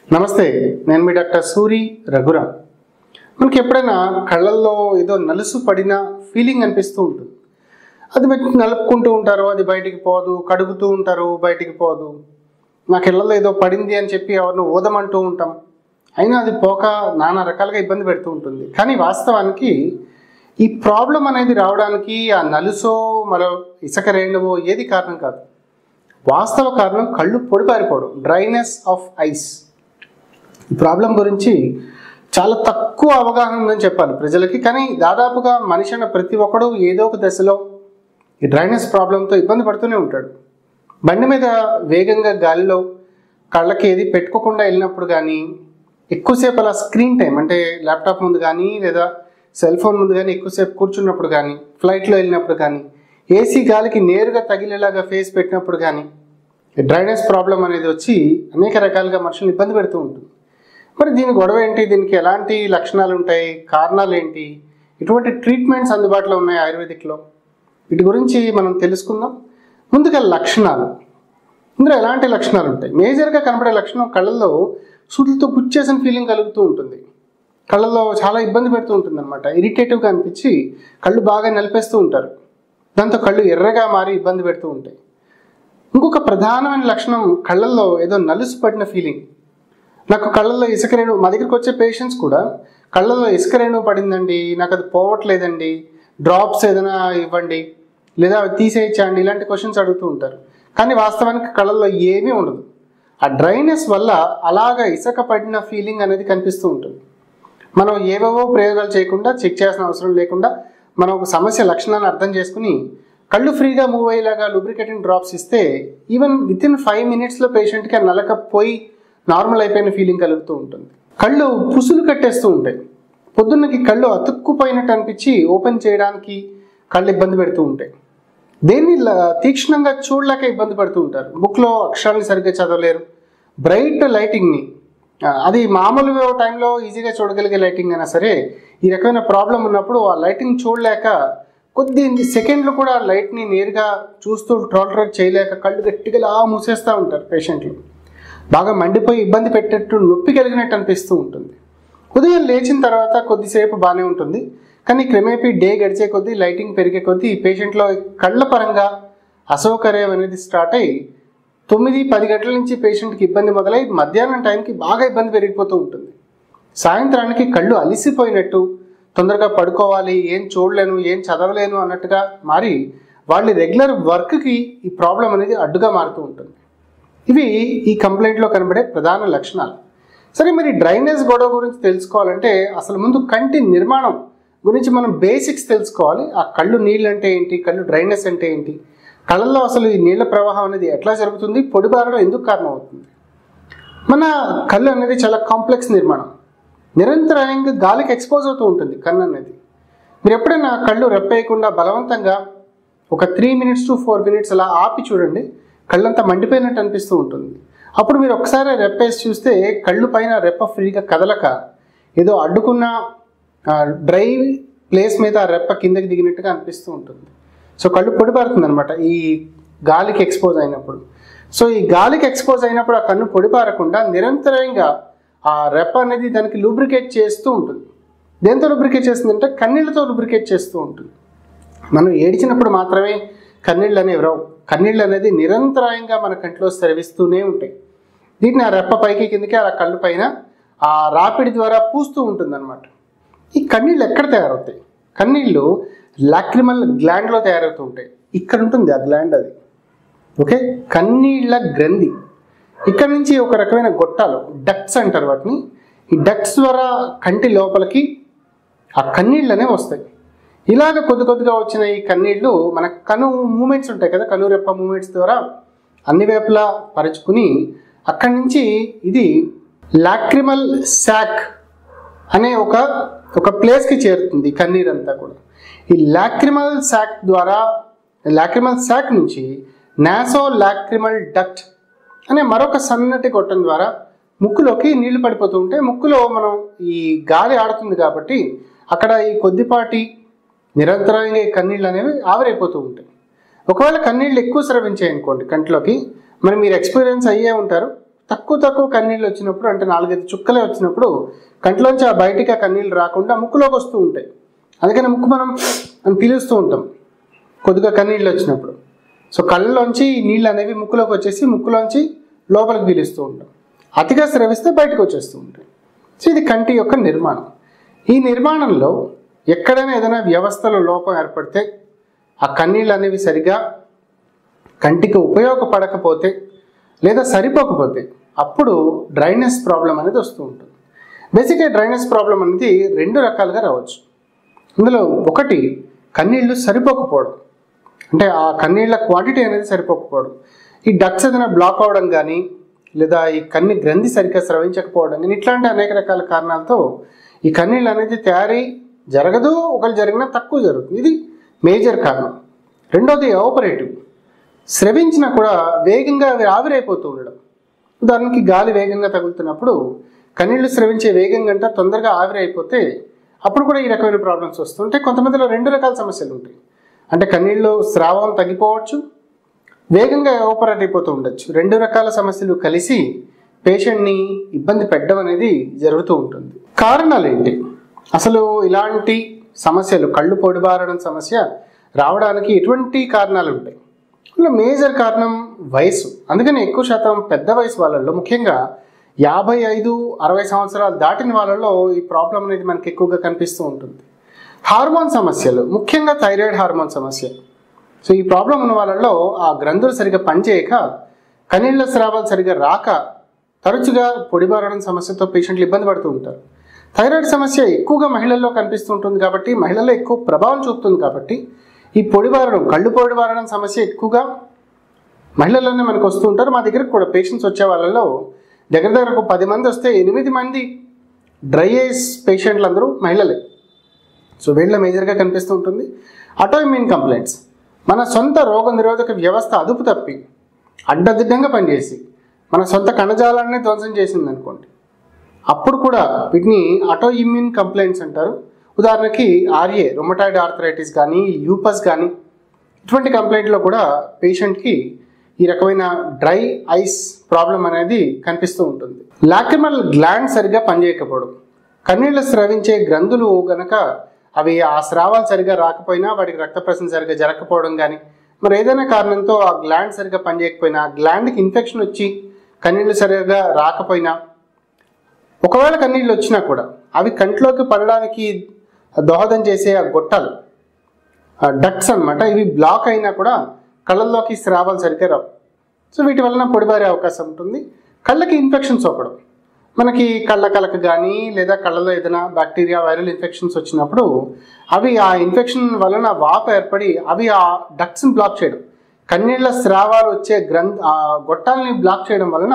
నమస్తే, నేను మీ డాక్టర్ సూరి రఘురామ్. మనకి ఎప్పుడైనా కళ్ళల్లో ఏదో నలుసు పడిన ఫీలింగ్ అనిపిస్తూ ఉంటుంది. అది నలుపుకుంటూ ఉంటారు, అది బయటికి పోదు, కడుగుతూ ఉంటారు, బయటికి పోదు. నా కళ్ళల్లో ఏదో పడింది అని చెప్పి ఎవరిని ఊదమంటూ ఉంటాం, అయినా అది పోక నానా రకాలుగా ఇబ్బంది పెడుతూ ఉంటుంది. కానీ వాస్తవానికి ఈ ప్రాబ్లం అనేది రావడానికి ఆ నలుసో మరో ఇసుక రేణువో ఏది కారణం కాదు. వాస్తవ కారణం కళ్ళు పొడిపారిపోవడం, డ్రైనెస్ ఆఫ్ ఐస్. ఈ ప్రాబ్లం గురించి చాలా తక్కువ అవగాహన ఉందని చెప్పాలి ప్రజలకి. కానీ దాదాపుగా మనిషి అన్న ప్రతి ఒక్కడు ఏదో ఒక దశలో ఈ డ్రైనెస్ ప్రాబ్లంతో ఇబ్బంది పడుతూనే ఉంటాడు. బండి మీద వేగంగా గాలిలో కళ్ళకి ఏది పెట్టుకోకుండా వెళ్ళినప్పుడు కానీ, ఎక్కువసేపు అలా స్క్రీన్ టైం అంటే ల్యాప్టాప్ ముందు కానీ లేదా సెల్ ఫోన్ ముందు కానీ ఎక్కువసేపు కూర్చున్నప్పుడు కానీ, ఫ్లైట్లో వెళ్ళినప్పుడు కానీ, ఏసీ గాలికి నేరుగా తగిలేలాగా ఫేస్ పెట్టినప్పుడు కానీ డ్రైనెస్ ప్రాబ్లం అనేది వచ్చి అనేక రకాలుగా మనుషులను ఇబ్బంది పెడుతూ ఉంటుంది. మరి దీని గొడవ ఏంటి, దీనికి ఎలాంటి లక్షణాలు ఉంటాయి, కారణాలు ఏంటి, ఇటువంటి ట్రీట్మెంట్స్ అందుబాటులో ఉన్నాయి ఆయుర్వేదిక్లో, వీటి గురించి మనం తెలుసుకుందాం. ముందుగా లక్షణాలు. ఇందులో ఎలాంటి లక్షణాలు ఉంటాయి? మేజర్గా కనబడే లక్షణం కళ్ళల్లో సూదులతో గుచ్చేసిన ఫీలింగ్ కలుగుతూ ఉంటుంది. కళ్ళల్లో చాలా ఇబ్బంది పెడుతూ ఉంటుంది అనమాట. ఇరిటేటివ్గా అనిపించి కళ్ళు బాగా నలిపేస్తూ ఉంటారు. దాంతో కళ్ళు ఎర్రగా మారి ఇబ్బంది పెడుతూ ఉంటాయి. ఇంకొక ప్రధానమైన లక్షణం కళ్ళల్లో ఏదో నలుసు పడిన ఫీలింగ్. నాకు కళ్ళల్లో ఇసుక రేణు, మా దగ్గరికి వచ్చే పేషెంట్స్ కూడా కళ్ళల్లో ఇసుక రేణు పడిందండి, నాకు అది పోవట్లేదండి, డ్రాప్స్ ఏదైనా ఇవ్వండి లేదా అవి తీసేయచ్చండి, ఇలాంటి క్వశ్చన్స్ అడుగుతూ ఉంటారు. కానీ వాస్తవానికి కళ్ళల్లో ఏమీ ఉండదు. ఆ డ్రైనెస్ వల్ల అలాగా ఇసుక పడిన ఫీలింగ్ అనేది కనిపిస్తూ ఉంటుంది. మనం ఏవేవో ప్రయోగాలు చేయకుండా, చెక్ చేయాల్సిన అవసరం లేకుండా మనం ఒక సమస్య లక్షణాన్ని అర్థం చేసుకుని కళ్ళు ఫ్రీగా మూవ్ అయ్యేలాగా లూబ్రికేటింగ్ డ్రాప్స్ ఇస్తే ఈవెన్ వితిన్ 5 minutesలో పేషెంట్కి ఆ నలక పోయి నార్మల్ అయిపోయిన ఫీలింగ్ కలుగుతూ ఉంటుంది. కళ్ళు పుసులు కట్టేస్తూ ఉంటాయి. పొద్దున్నకి కళ్ళు అతుక్కుపోయినట్టు అనిపించి ఓపెన్ చేయడానికి కళ్ళు ఇబ్బంది పెడుతూ ఉంటాయి. దేన్ని తీక్షణంగా చూడలేక ఇబ్బంది పడుతూ ఉంటారు. బుక్లో అక్షరాన్ని సరిగ్గా చదవలేరు. బ్రైట్ లైటింగ్ని, అది మామూలు టైంలో ఈజీగా చూడగలిగే లైటింగ్ అయినా సరే, ఈ రకమైన ప్రాబ్లం ఉన్నప్పుడు ఆ లైటింగ్ చూడలేక కొద్ది సెకండ్లు కూడా లైట్ని నేరుగా చూస్తూ టాలరేట్ చేయలేక కళ్ళు గట్టిగా మూసేస్తూ ఉంటారు పేషెంట్లు. బాగా మండిపోయి ఇబ్బంది పెట్టేట్టు, నొప్పి కలిగినట్టు అనిపిస్తూ ఉంటుంది. ఉదయం లేచిన తర్వాత కొద్దిసేపు బాగానే ఉంటుంది, కానీ క్రమేపీ డే గడిచే కొద్దీ, లైటింగ్ పెరిగే కొద్దీ పేషెంట్లో కళ్ళ పరంగా అసౌకర్యం అనేది స్టార్ట్ అయ్యి 9-10 గంటల నుంచి పేషెంట్కి ఇబ్బంది మొదలై మధ్యాహ్నం టైంకి బాగా ఇబ్బంది పెరిగిపోతూ ఉంటుంది. సాయంత్రానికి కళ్ళు అలిసిపోయినట్టు, తొందరగా పడుకోవాలి, ఏం చూడలేను, ఏం చదవలేను అన్నట్టుగా మారి వాళ్ళ రెగ్యులర్ వర్క్కి ఈ ప్రాబ్లం అనేది అడ్డుగా మారుతూ ఉంటుంది. ఇవి ఈ కంప్లైంట్లో కనబడే ప్రధాన లక్షణాలు. సరే, మరి డ్రైనేజ్ గొడవ గురించి తెలుసుకోవాలంటే అసలు ముందు కంటి నిర్మాణం గురించి మనం బేసిక్స్ తెలుసుకోవాలి. ఆ కళ్ళు నీళ్ళు అంటే ఏంటి, కళ్ళు డ్రైనెస్ అంటే ఏంటి, కళ్ళల్లో అసలు ఈ నీళ్ళ ప్రవాహం అనేది ఎట్లా జరుగుతుంది, పొడిబారడం ఎందుకు కారణం అవుతుంది. మన కళ్ళు అనేది చాలా కాంప్లెక్స్ నిర్మాణం. నిరంతరాయంగా గాలికి ఎక్స్పోజ్ అవుతూ ఉంటుంది కన్ను అనేది. మీరు ఎప్పుడైనా కళ్ళు రెప్పేయకుండా బలవంతంగా ఒక 3 minutes to 4 minutes అలా ఆపి చూడండి, కళ్ళంతా మండిపోయినట్టు అనిపిస్తూ ఉంటుంది. అప్పుడు మీరు ఒకసారి రెప్పేసి చూస్తే కళ్ళు పైన రెప్ప ఫ్రీగా కదలక ఏదో అడ్డుకున్న డ్రై ప్లేస్ మీద ఆ రెప్ప కిందకి దిగినట్టుగా అనిపిస్తూ ఉంటుంది. సో కళ్ళు పొడిపారుతుంది అనమాట ఈ గాలికి ఎక్స్పోజ్ అయినప్పుడు. సో ఈ గాలికి ఎక్స్పోజ్ అయినప్పుడు ఆ కన్ను పొడిపారకుండా నిరంతరంగా ఆ రెప్ప అనేది దానికి లూబ్రికేట్ చేస్తూ ఉంటుంది. దేంతో లూబ్రికేట్ చేస్తుందంటే కన్నీళ్ళతో లూబ్రికేట్ చేస్తూ ఉంటుంది. మనం ఏడిచినప్పుడు మాత్రమే కన్నీళ్ళు అనేవి రావు. కన్నీళ్ళు అనేది నిరంతరాయంగా మన కంటిలో స్రవిస్తూనే ఉంటాయి. దీన్ని ఆ రెప్ప పైకి కిందకి ఆ కళ్ళు పైన ఆ రాపిడి ద్వారా పూస్తూ ఉంటుంది అనమాట. ఈ కన్నీళ్ళు ఎక్కడ తయారవుతాయి? కన్నీళ్ళు లాక్రిమల్ గ్లాండ్లో తయారవుతూ ఉంటాయి. ఇక్కడ ఉంటుంది ఆ గ్లాండ్, అది ఓకే, కన్నీళ్ళ గ్రంథి. ఇక్కడ నుంచి ఒక రకమైన గొట్టాలు, డక్ట్స్ అంటారు వాటిని. ఈ డక్ట్స్ ద్వారా కంటి లోపలికి ఆ కన్నీళ్ళు అనేవి వస్తాయి. ఇలాగ కొద్ది కొద్దిగా వచ్చిన ఈ కన్నీళ్ళు మన కను మూమెంట్స్ ఉంటాయి కదా, కను రెప్ప మూమెంట్స్ ద్వారా అన్ని వైపులా పరుచుకుని అక్కడి నుంచి ఇది లాక్రిమల్ శాక్ అనే ఒక ప్లేస్కి చేరుతుంది కన్నీరంతా కూడా. ఈ లాక్రిమల్ శాక్ ద్వారా, లాక్రిమల్ శాక్ నుంచి నాసో లాక్రిమల్ డక్ట్ అనే మరొక సన్నటి గొట్టం ద్వారా ముక్కులోకి నీళ్లు పడిపోతూ ఉంటే, ముక్కులో మనం ఈ గాలి ఆడుతుంది కాబట్టి అక్కడ ఈ కొద్దిపాటి నిరంతరంగా ఈ కన్నీళ్ళు అనేవి ఆవిరైపోతూ ఉంటాయి. ఒకవేళ కన్నీళ్ళు ఎక్కువ స్రవించాయి అనుకోండి కంట్లోకి, మరి మీరు ఎక్స్పీరియన్స్ అయ్యే ఉంటారు, తక్కువ కన్నీళ్ళు వచ్చినప్పుడు, అంటే 4-5 చుక్కలే వచ్చినప్పుడు కంట్లోంచి ఆ బయటికి ఆ కన్నీళ్ళు రాకుండా ముక్కులోకి వస్తూ ఉంటాయి. అందుకని ముక్కు మనం పీలుస్తూ ఉంటాం కొద్దిగా కన్నీళ్ళు వచ్చినప్పుడు. సో కళ్ళలోంచి నీళ్ళు అనేవి ముక్కులోకి వచ్చేసి ముక్కులోంచి లోపలికి పీలుస్తూ ఉంటాం. అతిగా స్రవిస్తే బయటకు వచ్చేస్తూ ఉంటాయి. సో ఇది కంటి యొక్క నిర్మాణం. ఈ నిర్మాణంలో ఎక్కడైనా ఏదైనా వ్యవస్థలో లోపం ఏర్పడితే, ఆ కన్నీళ్ళు అనేవి సరిగా కంటికి ఉపయోగపడకపోతే లేదా సరిపోకపోతే అప్పుడు డ్రైనెస్ ప్రాబ్లం అనేది వస్తూ ఉంటుంది. బేసిక్గా డ్రైనెస్ ప్రాబ్లం అనేది 2 రకాలుగా రావచ్చు. అందులో ఒకటి కన్నీళ్ళు సరిపోకపోవడం, అంటే ఆ కన్నీళ్ళ క్వాంటిటీ అనేది సరిపోకపోవడం. ఈ డక్ట్స్ ఏదైనా బ్లాక్ అవ్వడం కానీ, లేదా ఈ కన్ని గ్రంథి సరిగ్గా స్రవించకపోవడం కానీ, ఇట్లాంటి అనేక రకాల కారణాలతో ఈ కన్నీళ్ళు అనేది తయారీ జరగదు, ఒకళ్ళు జరిగినా తక్కువ జరుగుతుంది. ఇది మేజర్ కారణం. రెండోది ఆపరేటివ్, స్రవించినా కూడా వేగంగా అవి ఆవిరైపోతూ ఉండడం. ఉదాహరణకి గాలి వేగంగా తగులుతున్నప్పుడు కన్నీళ్లు స్రవించే వేగం కంటే తొందరగా ఆవిరైపోతే అప్పుడు కూడా ఈ రకమైన ప్రాబ్లమ్స్ వస్తుంటాయి. కొంతమందిలో 2 రకాల సమస్యలు ఉంటాయి. అంటే కన్నీళ్ళు స్రావం తగ్గిపోవచ్చు, వేగంగా ఆపరేట్ అయిపోతూ ఉండొచ్చు. 2 రకాల సమస్యలు కలిసి పేషెంట్ని ఇబ్బంది పెట్టడం అనేది జరుగుతూ ఉంటుంది. కారణాలు ఏంటి? అసలు ఇలాంటి సమస్యలు, కళ్ళు పొడిబారడం సమస్య రావడానికి ఎటువంటి కారణాలు ఉంటాయి? ఇందులో మేజర్ కారణం వయసు. అందుకని ఎక్కువ శాతం పెద్ద వయసు వాళ్ళల్లో, ముఖ్యంగా 55-60 సంవత్సరాలు దాటిన వాళ్ళలో ఈ ప్రాబ్లం అనేది మనకి ఎక్కువగా కనిపిస్తూ ఉంటుంది. హార్మోన్ సమస్యలు, ముఖ్యంగా థైరాయిడ్ హార్మోన్ సమస్య. సో ఈ ప్రాబ్లం ఉన్న వాళ్ళలో ఆ గ్రంథులు సరిగ్గా పనిచేయక, కన్నీళ్ల స్రావాలు సరిగ్గా రాక తరచుగా పొడిబారడం సమస్యతో పేషెంట్లు ఇబ్బంది పడుతూ ఉంటారు. థైరాయిడ్ సమస్య ఎక్కువగా మహిళల్లో కనిపిస్తూ ఉంటుంది కాబట్టి, మహిళల్లో ఎక్కువ ప్రభావం చూపుతుంది కాబట్టి ఈ పొడిబారడం, కళ్ళు పొడిబారడం సమస్య ఎక్కువగా మహిళల్లోనే మనకు వస్తూ ఉంటారు. మా దగ్గరకు కూడా పేషెంట్స్ వచ్చే వాళ్ళలో దగ్గర ఒక 10 మంది వస్తే 8 మంది డ్రై ఐస్ పేషెంట్లు అందరూ మహిళలే. సో వీళ్ళ మేజర్గా కనిపిస్తూ ఉంటుంది. ఆటోఇమ్యూన్ కంప్లైంట్స్, మన సొంత రోగ నిరోధక వ్యవస్థ అదుపు తప్పి అడ్డదిడ్డంగా పనిచేసి మన సొంత కణజాలాన్ని ధ్వంసం చేసింది అనుకోండి, అప్పుడు కూడా వీటిని ఆటోఇమ్యూన్ కంప్లైంట్స్ అంటారు. ఉదాహరణకి RA, రొమటాయిడ్ ఆర్థరైటిస్ కానీ, ల్యూపస్ కానీ, ఇటువంటి కంప్లైంట్లో కూడా పేషెంట్కి ఈ రకమైన డ్రై ఐస్ ప్రాబ్లం అనేది కనిపిస్తూ ఉంటుంది. లాక్రిమల్ గ్లాండ్ సరిగ్గా పనిచేయకపోవడం, కన్నీళ్లు స్రవించే గ్రంథులు గనక అవి ఆ స్రావాలు సరిగ్గా రాకపోయినా, వాటికి రక్త ప్రసరణ సరిగ్గా జరగకపోవడం కానీ, మరి ఏదైనా కారణంతో ఆ గ్లాండ్ సరిగ్గా పనిచేయకపోయినా, గ్లాండ్కి ఇన్ఫెక్షన్ వచ్చి కన్నీళ్లు సరిగ్గా రాకపోయినా, ఒకవేళ కన్నీళ్ళు వచ్చినా కూడా అవి కంట్లోకి పడడానికి దోహదం చేసే ఆ గొట్టాలు, డక్ట్స్ అన్నమాట, ఇవి బ్లాక్ అయినా కూడా కళ్ళల్లోకి స్రావాలు సరిగ్గా రావు. సో వీటి వలన పొడిబారే అవకాశం ఉంటుంది. కళ్ళకి ఇన్ఫెక్షన్స్ ఒకడం, మనకి కళ్ళ కలక కానీ లేదా కళ్ళలో ఏదైనా బ్యాక్టీరియా వైరల్ ఇన్ఫెక్షన్స్ వచ్చినప్పుడు అవి ఆ ఇన్ఫెక్షన్ వలన వాపు ఏర్పడి అవి ఆ డక్ట్స్ని బ్లాక్ చేయడం, కన్నీళ్ళ స్రావాలు వచ్చే ఆ గొట్టాలని బ్లాక్ చేయడం వలన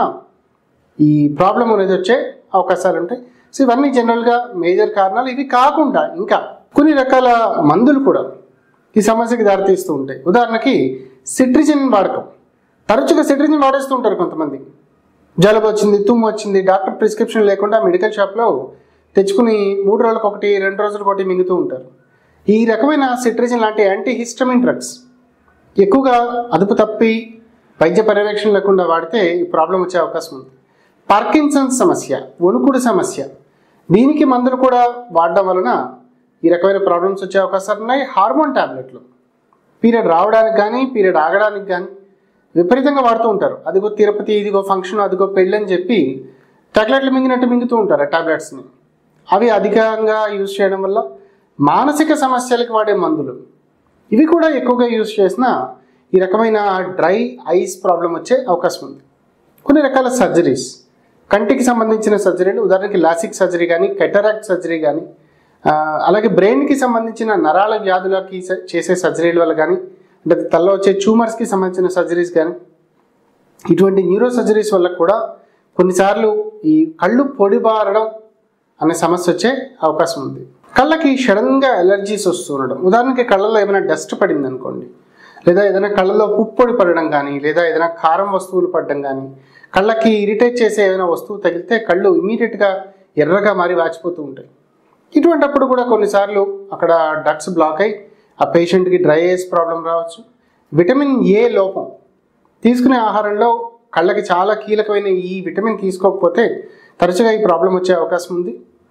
ఈ ప్రాబ్లం అనేది వచ్చే అవకాశాలు ఉంటాయి. సో ఇవన్నీ జనరల్గా మేజర్ కారణాలు. ఇవి కాకుండా ఇంకా కొన్ని రకాల మందులు కూడా ఈ సమస్యకి దారితీస్తూ ఉంటాయి. ఉదాహరణకి సిట్రిజిన్ వాడకం, తరచుగా సిట్రిజిన్ వాడేస్తూ ఉంటారు కొంతమంది. జలుబు వచ్చింది, తుమ్ము వచ్చింది, డాక్టర్ ప్రిస్క్రిప్షన్ లేకుండా మెడికల్ షాప్లో తెచ్చుకుని 3 రోజులకు ఒకటి, 2 రోజులకు ఒకటి మింగుతూ ఉంటారు. ఈ రకమైన సిట్రిజిన్ లాంటి యాంటీహిస్టమిన్ డ్రగ్స్ ఎక్కువగా అదుపు తప్పి వైద్య పర్యవేక్షణ లేకుండా వాడితే ఈ ప్రాబ్లం వచ్చే అవకాశం ఉంది. పార్కిన్సన్స్ సమస్య, వణుకుడు సమస్య, దీనికి మందులు కూడా వాడడం వలన ఈ రకమైన ప్రాబ్లమ్స్ వచ్చే అవకాశాలు ఉన్నాయి. హార్మోన్ టాబ్లెట్లు పీరియడ్ రావడానికి కానీ పీరియడ్ ఆగడానికి కానీ విపరీతంగా వాడుతూ ఉంటారు. అదిగో తిరుపతి, ఇదిగో ఫంక్షన్, అదిగో పెళ్ళి అని చెప్పి టాబ్లెట్లు మింగినట్టు మింగుతూ ఉంటారు ఆ టాబ్లెట్స్ని. అవి అధికంగా యూజ్ చేయడం వల్ల మానసిక సమస్యలకు వాడే మందులు ఇవి కూడా ఎక్కువగా యూజ్ చేసిన ఈ రకమైన డ్రై ఐస్ ప్రాబ్లం వచ్చే అవకాశం ఉంది. కొన్ని రకాల సర్జరీస్, కంటికి సంబంధించిన సర్జరీలు, ఉదాహరణకి లాసిక్ సర్జరీ కానీ, కెటరాక్ట్ సర్జరీ కానీ, అలాగే బ్రెయిన్కి సంబంధించిన నరాల వ్యాధులకి చేసే సర్జరీల వల్ల కానీ, అంటే తలలో వచ్చే ట్యూమర్స్కి సంబంధించిన సర్జరీస్ కానీ, ఇటువంటి న్యూరో సర్జరీస్ వల్ల కూడా కొన్నిసార్లు ఈ కళ్ళు పొడిబారడం అనే సమస్య వచ్చే అవకాశం ఉంది. కళ్ళకి సడన్గా ఎలర్జీస్ వస్తుండడం, ఉదాహరణకి కళ్ళలో ఏమైనా డస్ట్ పడింది అనుకోండి, లేదా ఏదైనా కళ్ళలో పుప్పొడి పడడం కానీ, లేదా ఏదైనా కారం వస్తువులు పడడం కానీ, కళ్ళకి ఇరిటేట్ చేసే ఏదైనా వస్తువు తగిలితే కళ్ళు ఇమీడియట్గా ఎర్రగా మారి వాచిపోతూ ఉంటాయి. ఇటువంటప్పుడు కూడా కొన్నిసార్లు అక్కడ డక్ట్స్ బ్లాక్ అయ్యి ఆ పేషెంట్కి డ్రై ఐస్ ప్రాబ్లం రావచ్చు. విటమిన్ ఏ లోపం, తీసుకునే ఆహారంలో కళ్ళకి చాలా కీలకమైన ఈ విటమిన్ తీసుకోకపోతే తరచుగా ఈ ప్రాబ్లం వచ్చే అవకాశం ఉంది.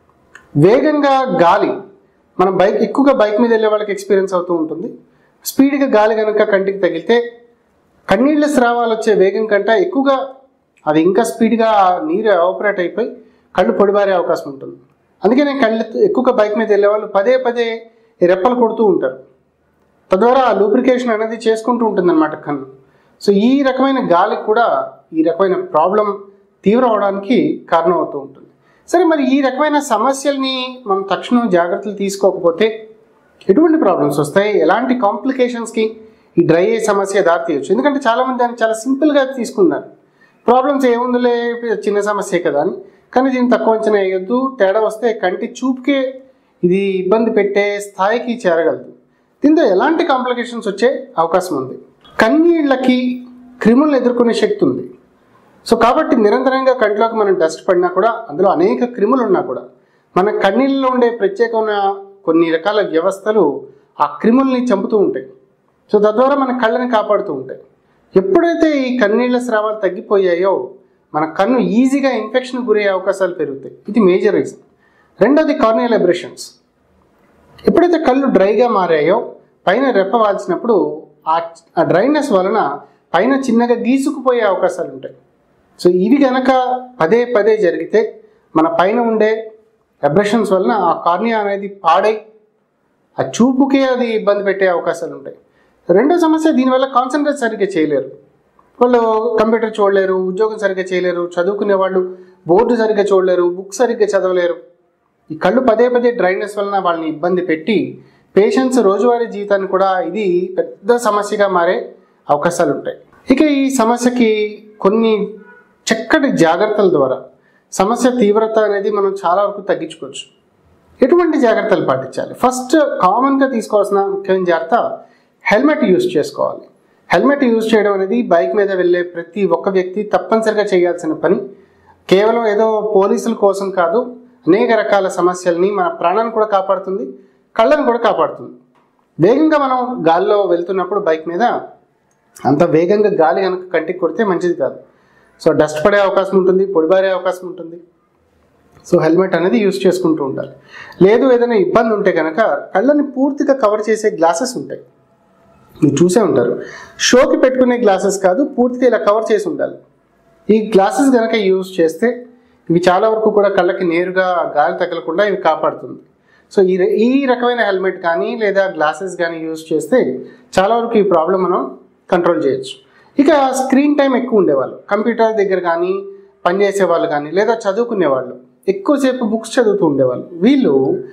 వేగంగా గాలి, మనం ఎక్కువగా బైక్ మీద వెళ్ళే వాళ్ళకి ఎక్స్పీరియన్స్ అవుతూ ఉంటుంది. స్పీడ్గా గాలి కనుక కంటికి తగిలితే కన్నీళ్ళ స్రావాలు వచ్చే వేగం కంటే ఎక్కువగా అది ఇంకా స్పీడ్గా నీరు ఎవాపరేట్ అయిపోయి కళ్ళు పొడిబారే అవకాశం ఉంటుంది. అందుకనే ఎక్కువగా బైక్ మీద వెళ్ళే వాళ్ళు పదే పదే రెప్పలు కొడుతూ ఉంటారు. తద్వారా ఆ లూబ్రికేషన్ అనేది చేసుకుంటూ ఉంటుంది అన్నమాట కన్ను. సో ఈ రకమైన గాలికి కూడా ఈ రకమైన ప్రాబ్లం తీవ్రం అవడానికి కారణం అవుతూ ఉంటుంది. సరే, మరి ఈ రకమైన సమస్యల్ని మనం తక్షణం జాగ్రత్తలు తీసుకోకపోతే ఎటువంటి ప్రాబ్లమ్స్ వస్తాయి, ఎలాంటి కాంప్లికేషన్స్కి ఈ డ్రై ఐ సమస్య దారితీయచ్చు? ఎందుకంటే చాలామంది దాన్ని చాలా సింపుల్గా తీసుకున్నారు. ప్రాబ్లమ్స్ ఏముందిలే, చిన్న సమస్యే కదా అని. కానీ దీన్ని తక్కువ అంచనా వేయొద్దు. తేడా వస్తే కంటి చూపుకే ఇది ఇబ్బంది పెట్టే స్థాయికి చేరగలదు. దీంతో ఎలాంటి కాంప్లికేషన్స్ వచ్చే అవకాశం ఉంది. కన్నీళ్ళకి క్రిములను ఎదుర్కొనే శక్తి ఉంది. సో కాబట్టి నిరంతరంగా కంటిలోకి మనం డస్ట్ పడినా కూడా, అందులో అనేక క్రిములు ఉన్నా కూడా, మన కన్నీళ్ళలో ఉండే ప్రత్యేకమైన కొన్ని రకాల వ్యవస్థలు ఆ క్రిముల్ని చంపుతూ ఉంటాయి. సో తద్వారా మన కళ్ళని కాపాడుతూ ఉంటాయి. ఎప్పుడైతే ఈ కన్నీళ్ళ స్రావాలు తగ్గిపోయాయో మన కన్ను ఈజీగా ఇన్ఫెక్షన్ గురయ్యే అవకాశాలు పెరుగుతాయి. ఇది మేజర్ రీజన్. రెండోది కార్నియల్ అబ్రేషన్స్. ఎప్పుడైతే కళ్ళు డ్రైగా మారాయో పైన రెప్ప వాల్చినప్పుడు ఆ డ్రైనెస్ వలన పైన చిన్నగా గీసుకుపోయే అవకాశాలు ఉంటాయి. సో ఇవి కనుక పదే పదే జరిగితే మన పైన ఉండే అబ్రేషన్స్ వలన ఆ కార్నియా అనేది పాడై ఆ చూపుకే అది ఇబ్బంది పెట్టే అవకాశాలు ఉంటాయి. రెండో సమస్య, దీనివల్ల కాన్సన్ట్రేట్ సరిగ్గా చేయలేరు. వాళ్ళు కంప్యూటర్ చూడలేరు, ఉద్యోగం సరిగ్గా చేయలేరు, చదువుకునే వాళ్ళు బోర్డు సరిగ్గా చూడలేరు, బుక్ సరిగ్గా చదవలేరు. ఈ కళ్ళు పదే పదే డ్రైనెస్ వలన వాళ్ళని ఇబ్బంది పెట్టి పేషెంట్స్ రోజువారీ జీవితాన్ని కూడా ఇది పెద్ద సమస్యగా మారే అవకాశాలు ఉంటాయి. ఇక ఈ సమస్యకి కొన్ని చక్కటి జాగ్రత్తల ద్వారా సమస్య తీవ్రత అనేది మనం చాలా వరకు తగ్గించుకోవచ్చు. ఎటువంటి జాగ్రత్తలు పాటించాలి? ఫస్ట్, కామన్గా తీసుకోవాల్సిన ముఖ్యమైన జాగ్రత్త హెల్మెట్ యూజ్ చేసుకోవాలి. హెల్మెట్ యూజ్ చేయడం అనేది బైక్ మీద వెళ్ళే ప్రతి ఒక్క వ్యక్తి తప్పనిసరిగా చేయాల్సిన పని. కేవలం ఏదో పోలీసుల కోసం కాదు, అనేక రకాల సమస్యల్ని, మన ప్రాణాన్ని కూడా కాపాడుతుంది, కళ్ళను కూడా కాపాడుతుంది. వేగంగా మనం గాలిలో వెళ్తున్నప్పుడు బైక్ మీద అంత వేగంగా గాలి కనుక కంటికి కొడితే మంచిది కాదు. సో డస్ట్ పడే అవకాశం ఉంటుంది, పొడిబారే అవకాశం ఉంటుంది. సో హెల్మెట్ అనేది యూజ్ చేసుకుంటూ ఉండాలి. లేదు ఏదైనా ఇబ్బంది ఉంటే కనుక కళ్ళని పూర్తిగా కవర్ చేసే గ్లాసెస్ ఉంటాయి, మీరు చూసే ఉంటారు. షోకి పెట్టుకునే గ్లాసెస్ కాదు, పూర్తిగా ఇలా కవర్ చేసి ఉండాలి. ఈ గ్లాసెస్ కనుక యూజ్ చేస్తే ఇవి చాలా వరకు కూడా కళ్ళకి నేరుగా గాలి తగలకుండా ఇవి కాపాడుతుంది. సో ఈ రకమైన హెల్మెట్ కానీ లేదా గ్లాసెస్ కానీ యూజ్ చేస్తే చాలా వరకు ఈ ప్రాబ్లం మనం కంట్రోల్ చేయొచ్చు. ఇక స్క్రీన్ టైం ఎక్కువ ఉండేవాళ్ళు, కంప్యూటర్ దగ్గర కానీ పనిచేసే వాళ్ళు కానీ లేదా చదువుకునే వాళ్ళు, ఎక్కువసేపు బుక్స్ చదువుతూ ఉండేవాళ్ళు, వీళ్ళు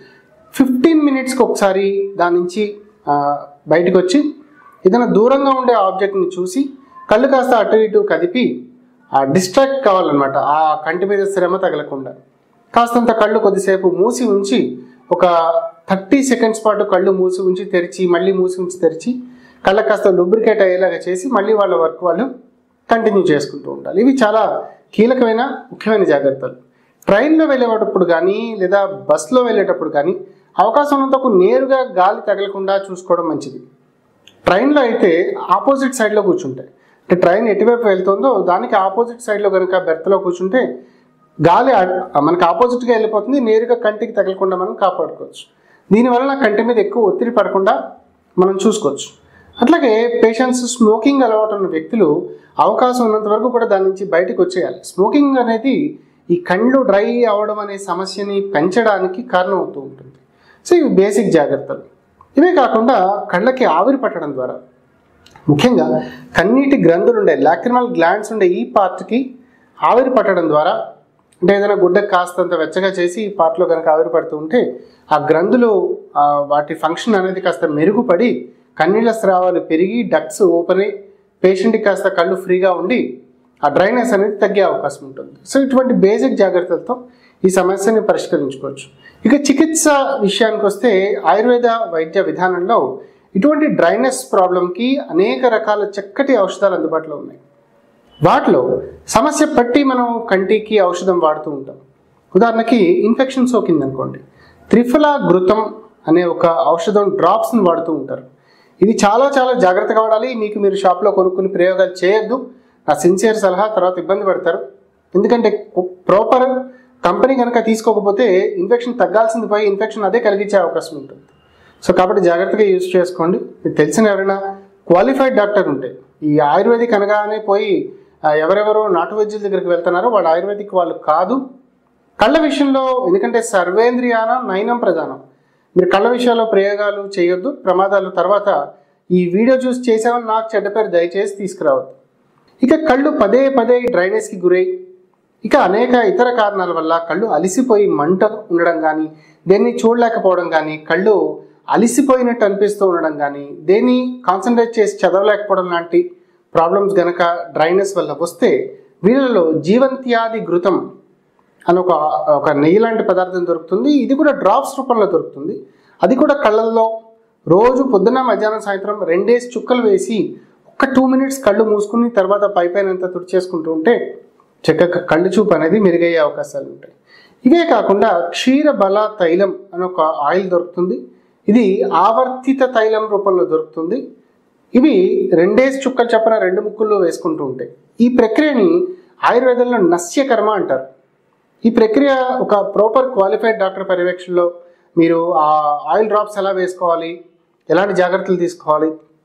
15 మినిట్స్కి ఒకసారి దాని నుంచి బయటకు వచ్చి ఏదైనా దూరంగా ఉండే ఆబ్జెక్ట్ని చూసి కళ్ళు కాస్త అటు ఇటు కదిపి డిస్ట్రాక్ట్ కావాలన్నమాట. ఆ కంటి మీద శ్రమ తగలకుండా కాస్తంత కళ్ళు కొద్దిసేపు మూసి ఉంచి ఒక 30 సెకండ్స్ పాటు కళ్ళు మూసి ఉంచి తెరిచి మళ్ళీ మూసి ఉంచి తెరిచి కళ్ళకి కాస్త లూబ్రికేట్ అయ్యేలాగా చేసి మళ్ళీ వాళ్ళ వర్క్ వాళ్ళు కంటిన్యూ చేసుకుంటూ ఉండాలి. ఇవి చాలా కీలకమైన ముఖ్యమైన జాగ్రత్తలు. ట్రైన్లో వెళ్ళేటప్పుడు కానీ లేదా బస్సులో వెళ్ళేటప్పుడు కానీ అవకాశం ఉన్నంత నేరుగా గాలి తగలకుండా చూసుకోవడం మంచిది. ట్రైన్లో అయితే ఆపోజిట్ సైడ్లో కూర్చుంటాయి, అంటే ట్రైన్ ఎటువైపు వెళ్తుందో దానికి ఆపోజిట్ సైడ్లో కనుక బెర్త్లో కూర్చుంటే గాలి మనకి ఆపోజిట్గా వెళ్ళిపోతుంది, నేరుగా కంటికి తగలకుండా మనం కాపాడుకోవచ్చు. దీనివల్ల కంటి మీద ఎక్కువ ఒత్తిడి పడకుండా మనం చూసుకోవచ్చు. అట్లాగే పేషెంట్స్ స్మోకింగ్ అలవాటు ఉన్న వ్యక్తులు అవకాశం ఉన్నంత వరకు కూడా దాని నుంచి బయటకు వచ్చేయాలి. స్మోకింగ్ అనేది ఈ కళ్ళు డ్రై అవ్వడం అనే సమస్యని పెంచడానికి కారణం అవుతూ ఉంటుంది. సో ఇవి బేసిక్ జాగ్రత్తలు. ఇవే కాకుండా కళ్ళకి ఆవిరి పట్టడం ద్వారా, ముఖ్యంగా కన్నీటి గ్రంథులు ఉండే లాక్రిమల్ గ్లాండ్స్ ఉండే ఈ పార్ట్కి ఆవిరి పట్టడం ద్వారా, అంటే ఏదైనా గుడ్డకు కాస్తంత వెచ్చగా చేసి ఈ పార్ట్లో కనుక ఆవిరి పడుతూ ఉంటే ఆ గ్రంథులు వాటి ఫంక్షన్ అనేది కాస్త మెరుగుపడి కన్నీళ్ళ స్రావాలు పెరిగి డక్ట్స్ ఓపెన్ అయ్యి పేషెంట్కి కాస్త కళ్ళు ఫ్రీగా ఉండి ఆ డ్రైనెస్ అనేది తగ్గే అవకాశం ఉంటుంది. సో ఇటువంటి బేసిక్ జాగ్రత్తలతో ఈ సమస్యని పరిష్కరించుకోవచ్చు. ఇక చికిత్స విషయానికి వస్తే ఆయుర్వేద వైద్య విధానంలో ఇటువంటి డ్రైనెస్ ప్రాబ్లంకి అనేక రకాల చక్కటి ఔషధాలు అందుబాటులో ఉన్నాయి. వాటిలో సమస్య పట్టి మనం కంటికి ఔషధం వాడుతూ ఉంటాం. ఉదాహరణకి ఇన్ఫెక్షన్ సోకింది అనుకోండి, త్రిఫలా ఘృతం అనే ఒక ఔషధం డ్రాప్స్ని వాడుతూ ఉంటారు. ఇది చాలా చాలా జాగ్రత్తగా వాడాలి. మీరు షాప్లో కొనుక్కుని ప్రయోగాలు చేయొద్దు. ఆ సిన్సియర్ సలహా, తర్వాత ఇబ్బంది పడతారు. ఎందుకంటే ప్రాపర్ కంపెనీ కనుక తీసుకోకపోతే ఇన్ఫెక్షన్ తగ్గాల్సింది పోయి ఇన్ఫెక్షన్ అదే కలిగించే అవకాశం ఉంటుంది. సో కాబట్టి జాగ్రత్తగా యూజ్ చేసుకోండి. మీకు తెలిసిన ఎవరైనా క్వాలిఫైడ్ డాక్టర్ ఉంటే, ఈ ఆయుర్వేదిక్ అనగానే పోయి ఎవరెవరో నాటు వైద్యుల దగ్గరికి వెళ్తున్నారో వాళ్ళు ఆయుర్వేదిక్ వాళ్ళు కాదు. కళ్ళ విషయంలో ఎందుకంటే సర్వేంద్రియాన నయనం ప్రధానం. మీరు కళ్ళ విషయాల్లో ప్రయోగాలు చేయొద్దు, ప్రమాదాలు. తర్వాత ఈ వీడియో చూసి చేసామని నాకు చెడ్డ పేరు దయచేసి తీసుకురావద్దు. ఇక కళ్ళు పదే పదే డ్రైనేజ్కి గురై, ఇక అనేక ఇతర కారణాల వల్ల కళ్ళు అలిసిపోయి మంట ఉండడం కానీ, దేన్ని చూడలేకపోవడం కానీ, కళ్ళు అలిసిపోయినట్టు అనిపిస్తూ ఉండడం కానీ, దేన్ని కాన్సన్ట్రేట్ చేసి చదవలేకపోవడం లాంటి ప్రాబ్లమ్స్ గనక డ్రైనెస్ వల్ల వస్తే వీళ్ళలో జీవంత్యాది ఘృతం అని ఒక నెయ్యి లాంటి పదార్థం దొరుకుతుంది. ఇది కూడా డ్రాప్స్ రూపంలో దొరుకుతుంది. అది కూడా కళ్ళల్లో రోజు పొద్దున, మధ్యాహ్నం, సాయంత్రం 2 చుక్కలు వేసి ఒక 2 minutes కళ్ళు మూసుకుని తర్వాత పైపైనంతా తుడిచేసుకుంటూ ఉంటే చక్కగా కళ్ళు చూపు అనేది మెరుగయ్యే అవకాశాలు ఉంటాయి. ఇవే కాకుండా క్షీర బల తైలం అని ఒక ఆయిల్ దొరుకుతుంది. ఇది ఆవర్తిత తైలం రూపంలో దొరుకుతుంది. ఇవి 2 చుక్కలు చొప్పున 2 ముక్కుల్లో వేసుకుంటూ ఉంటాయి. ఈ ప్రక్రియని ఆయుర్వేదంలో నస్యకర్మ అంటారు. ఈ ప్రక్రియ ఒక ప్రాపర్ క్వాలిఫైడ్ డాక్టర్ పర్యవేక్షణలో మీరు ఆ ఆయిల్ డ్రాప్స్ ఎలా వేసుకోవాలి, ఎలాంటి జాగ్రత్తలు తీసుకోవాలి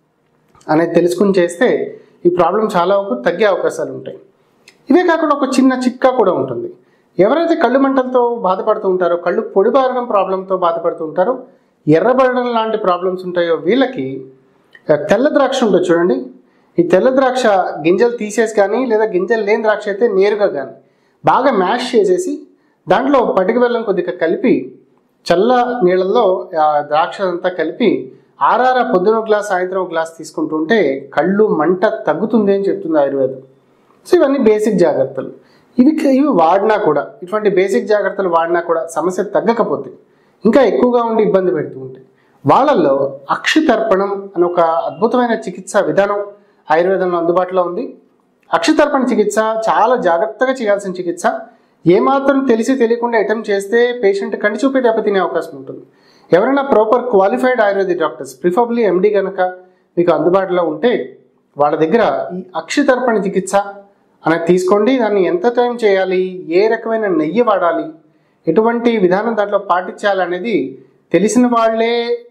అనేది తెలుసుకుని చేస్తే ఈ ప్రాబ్లం చాలా వరకు తగ్గే అవకాశాలు ఉంటాయి. ఇవే కాకుండా ఒక చిన్న చిట్కా కూడా ఉంటుంది. ఎవరైతే కళ్ళు మంటలతో బాధపడుతూ ఉంటారో, కళ్ళు పొడిబారడం ప్రాబ్లంతో బాధపడుతూ ఉంటారో, ఎర్రబడడం లాంటి ప్రాబ్లమ్స్ ఉంటాయో వీళ్ళకి తెల్ల ద్రాక్ష ఉంటుంది చూడండి. ఈ తెల్ల ద్రాక్ష గింజలు తీసేసి కానీ, లేదా గింజలు లేని ద్రాక్ష అయితే నేరుగా కానీ బాగా మ్యాష్ చేసేసి దాంట్లో పటిక బెల్లం కొద్దిగా కలిపి చల్ల నీళ్ళల్లో ద్రాక్ష అంతా కలిపి ఆరార పొద్దున 1 గ్లాస్, సాయంత్రం 1 గ్లాస్ తీసుకుంటూ ఉంటే కళ్ళు మంట తగ్గుతుంది అని చెప్తుంది ఆయుర్వేదం. సో ఇవన్నీ బేసిక్ జాగ్రత్తలు. ఇవి వాడినా కూడా, ఇటువంటి బేసిక్ జాగ్రత్తలు వాడినా కూడా సమస్య తగ్గకపోతే, ఇంకా ఎక్కువగా ఉండి ఇబ్బంది పెడుతూ ఉంటాయి, వాళ్ళల్లో అక్షితర్పణం అని ఒక అద్భుతమైన చికిత్సా విధానం ఆయుర్వేదంలో అందుబాటులో ఉంది. అక్షితర్పణ చికిత్స చాలా జాగ్రత్తగా చేయాల్సిన చికిత్స. ఏమాత్రం తెలిసి తెలియకుండా అటెంప్ట్ చేస్తే పేషెంట్ కంటి చూపే దెబ్బతినే అవకాశం ఉంటుంది. ఎవరైనా proper qualified ayurvedic doctors, preferably MD కనుక మీకు అందుబాటులో ఉంటే వాళ్ళ దగ్గర ఈ అక్షితర్పణ చికిత్స అనేది తీసుకోండి. దాన్ని ఎంత టైం చేయాలి, ఏ రకమైన నెయ్యి వాడాలి, ఎటువంటి విధానం దాంట్లో పాటించాలనేది తెలిసిన వాళ్ళే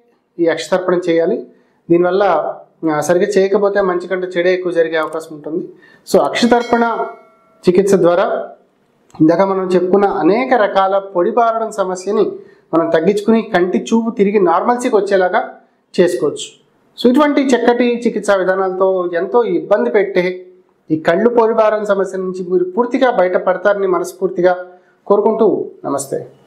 ఈ అక్షితర్పణ చేయాలి. దీనివల్ల సరిగ్గా చేయకపోతే మంచి కంటే చెడే ఎక్కువ జరిగే అవకాశం ఉంటుంది. సో అక్షితర్పణ చికిత్స ద్వారా ఇందాక మనం చెప్పుకున్న అనేక రకాల పొడిబారడం సమస్యని మనం తగ్గించుకుని కంటి చూపు తిరిగి నార్మల్సీకి వచ్చేలాగా చేసుకోవచ్చు. సో ఇటువంటి చక్కటి చికిత్సా విధానాలతో ఎంతో ఇబ్బంది పెట్టే ఈ కళ్ళు పొడిబారడం సమస్య నుంచి మీరు పూర్తిగా బయటపడతారని మనస్ఫూర్తిగా కోరుకుంటూ నమస్తే.